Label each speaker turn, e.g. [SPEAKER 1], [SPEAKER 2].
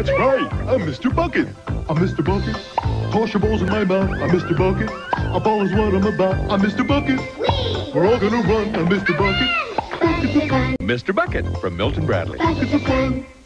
[SPEAKER 1] That's right. I'm Mr. Bucket. I'm Mr. Bucket. Toss your balls in my mouth. I'm Mr. Bucket. A ball is what I'm about. I'm Mr. Bucket. We're all gonna run. I'm Mr. Bucket. Buckets of fun.
[SPEAKER 2] Mr. Bucket from Milton Bradley.
[SPEAKER 1] Buckets of fun.